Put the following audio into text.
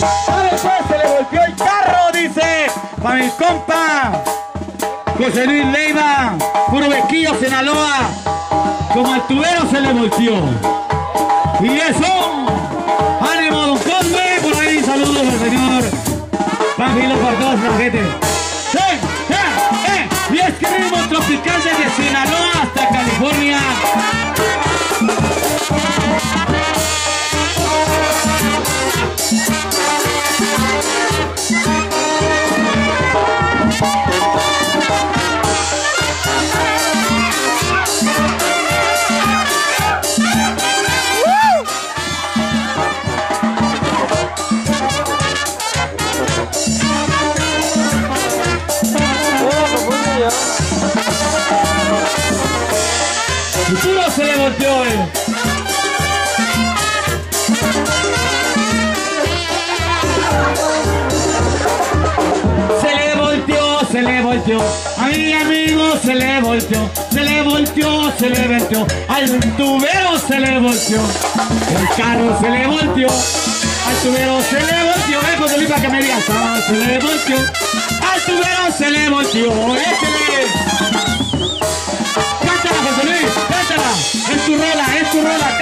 A después se le volteó el carro, dice. Pa' mi compa José Luis Leiva, puro Bequillo, Sinaloa. Como al tubero se le volteó. Y eso, ánimo, don Cosme, por ahí saludos al señor Panfilo por todos la gente. Y es que ritmo tropical desde Sinaloa hasta California. Futuro se le volteó, Se le volteó, a mi amigo se le volteó, al tubero se le volteó, el carro se le volteó, al tubero se le volteó, José Luis, para que me digas, se le volteó, al tubero se le volteó, cántala, José Luis, cántala, es tu rola,